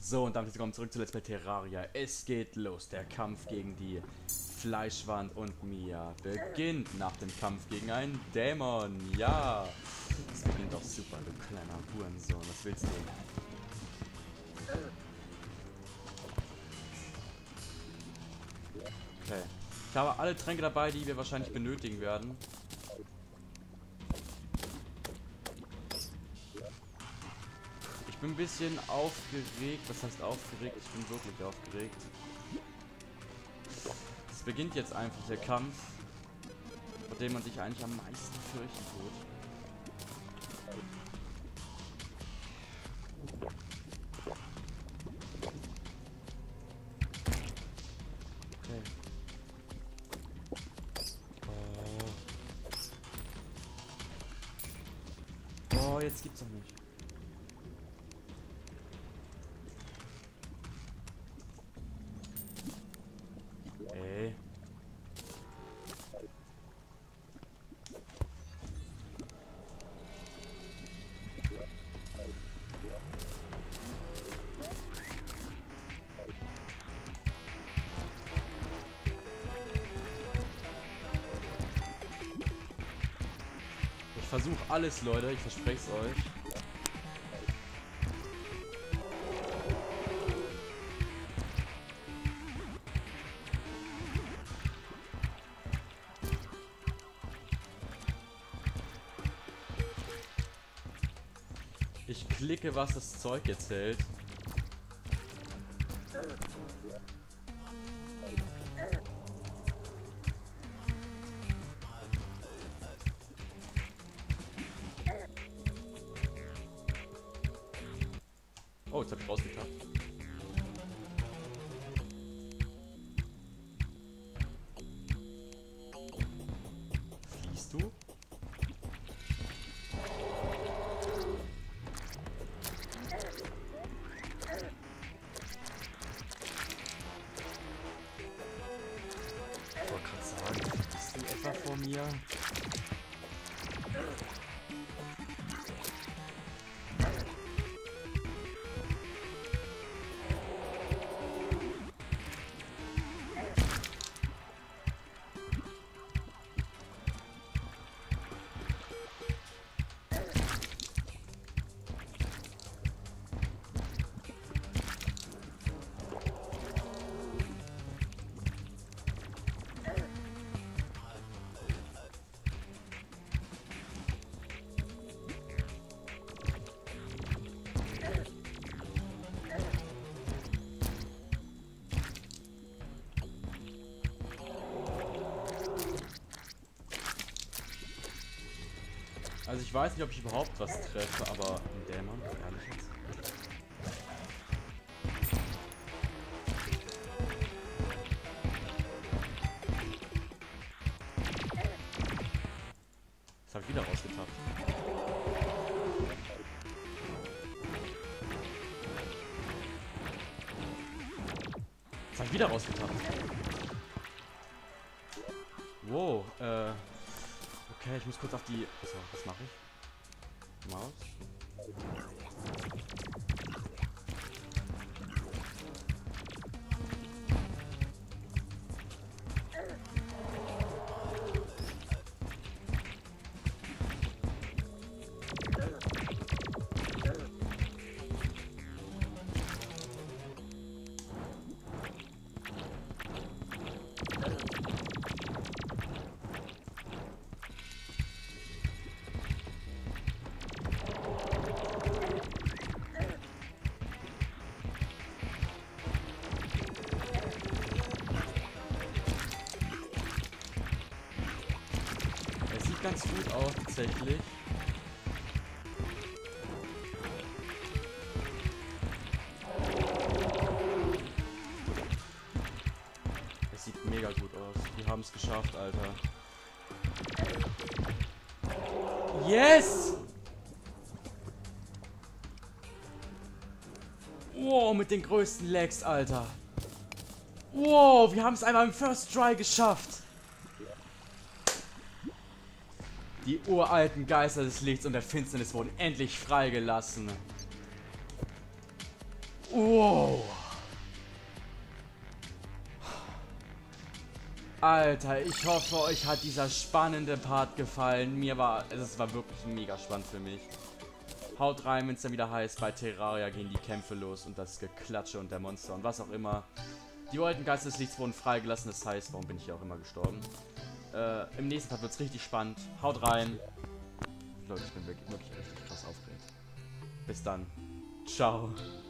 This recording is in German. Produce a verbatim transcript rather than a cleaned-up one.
So, und damit willkommen zurück zu Let's Play Terraria. Es geht los. Der Kampf gegen die Fleischwand und Mia beginnt nach dem Kampf gegen einen Dämon. Ja, das beginnt doch super, du kleiner Hurensohn. Was willst du? Okay. Ich habe alle Tränke dabei, die wir wahrscheinlich benötigen werden. Ich bin ein bisschen aufgeregt. Was heißt aufgeregt? Ich bin wirklich aufgeregt. Es beginnt jetzt einfach der Kampf, vor dem man sich eigentlich am meisten fürchten tut. Okay. Oh. Oh, jetzt gibt's doch nicht. Ey. Ich versuche alles, Leute, ich verspreche es euch. Ich klicke, was das Zeug jetzt hält. Oh, jetzt hab ich rausgeklappt. Fliehst du? Ich wollte gerade sagen, bist du etwa vor mir? Also ich weiß nicht, ob ich überhaupt was treffe, aber ein Dämon, ehrlich jetzt. Das habe ich wieder rausgetappt. Das habe ich wieder rausgetappt. Wow, äh... Okay, ich muss kurz auf die... Achso, was mache ich? Maus? Ganz gut aus, tatsächlich. Es sieht mega gut aus. Wir haben es geschafft, Alter. Yes! Wow, mit den größten Lags, Alter. Wow, wir haben es einmal im First Try geschafft. Die uralten Geister des Lichts und der Finsternis wurden endlich freigelassen. Wow. Alter, ich hoffe, euch hat dieser spannende Part gefallen. Mir war, es war wirklich mega spannend für mich. Haut rein, wenn es dann wieder heißt, bei Terraria gehen die Kämpfe los und das Geklatsche und der Monster und was auch immer. Die alten Geister des Lichts wurden freigelassen, das heißt, warum bin ich hier auch immer gestorben? Äh, im nächsten Part wird es richtig spannend. Haut rein. Leute, ich bin wirklich, wirklich richtig krass aufgeregt. Bis dann. Ciao.